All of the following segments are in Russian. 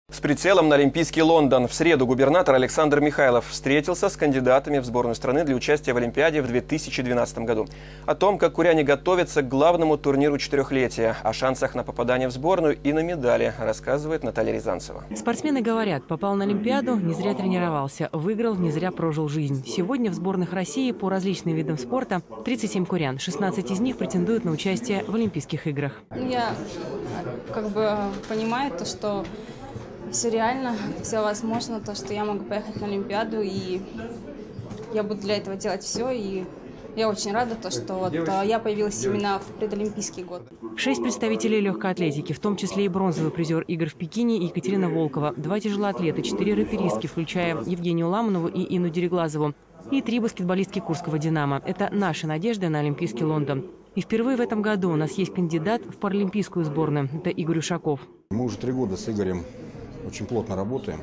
С прицелом на Олимпийский Лондон. В среду губернатор Александр Михайлов встретился с кандидатами в сборную страны для участия в Олимпиаде в 2012 году. О том, как куряне готовятся к главному турниру четырехлетия, о шансах на попадание в сборную и на медали, рассказывает Наталья Рязанцева. Спортсмены говорят, попал на Олимпиаду, не зря тренировался, выиграл, не зря прожил жизнь. Сегодня в сборных России по различным видам спорта 37 курян. 16 из них претендуют на участие в Олимпийских играх. Я понимаю то, что все реально, все возможно, то, что я могу поехать на Олимпиаду, и я буду для этого делать все, и я очень рада, то, что я появилась именно в предолимпийский год. 6 представителей легкой атлетики, в том числе и бронзовый призер игр в Пекине Екатерина Волкова, 2 тяжелоатлета, 4 рэперистки, включая Евгению Ламанову и Инну Дереглазову, и 3 баскетболистки Курского «Динамо». Это наши надежды на Олимпийский Лондон. И впервые в этом году у нас есть кандидат в паралимпийскую сборную. Это Игорь Ушаков. Мы уже 3 года с Игорем очень плотно работаем.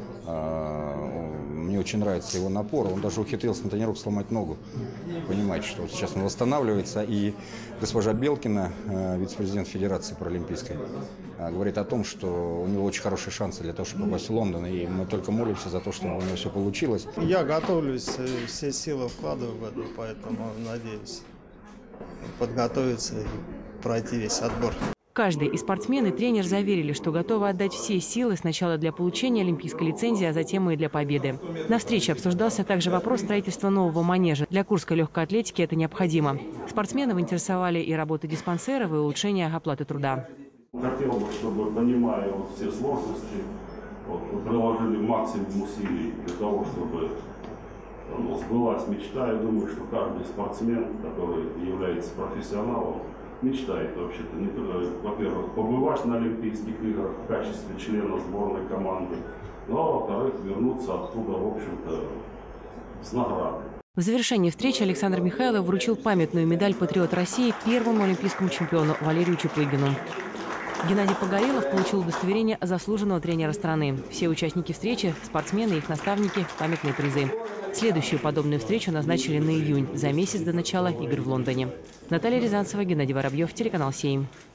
Мне очень нравится его напор. Он даже ухитрился на тренировке сломать ногу. Понимаете, что сейчас он восстанавливается. И госпожа Белкина, вице-президент Федерации паралимпийской, говорит о том, что у него очень хорошие шансы для того, чтобы попасть в Лондон. И мы только молимся за то, чтобы у него все получилось. Я готовлюсь, все силы вкладываю в это, поэтому надеюсь подготовиться и пройти весь отбор. Каждый из спортсмен и тренер заверили, что готовы отдать все силы сначала для получения олимпийской лицензии, а затем и для победы. На встрече обсуждался также вопрос строительства нового манежа. Для курской легкой атлетики это необходимо. Спортсменов интересовали и работа диспансеров, и улучшение оплаты труда. Хотел бы, чтобы, понимая все сложности, приложили максимум усилий для того, чтобы сбылась мечта. Я думаю, что каждый спортсмен, который является профессионалом, мечтает вообще-то, во-первых, побывать на Олимпийских играх в качестве члена сборной команды, ну а во-вторых, вернуться оттуда, в общем-то, с наградой. В завершении встречи Александр Михайлов вручил памятную медаль «Патриот России» первому олимпийскому чемпиону Валерию Чаплыгину. Геннадий Погорелов получил удостоверение заслуженного тренера страны. Все участники встречи, спортсмены и их наставники, памятные призы. Следующую подобную встречу назначили на июнь, за месяц до начала игр в Лондоне. Наталья Рязанцева, Геннадий Воробьев, телеканал 7.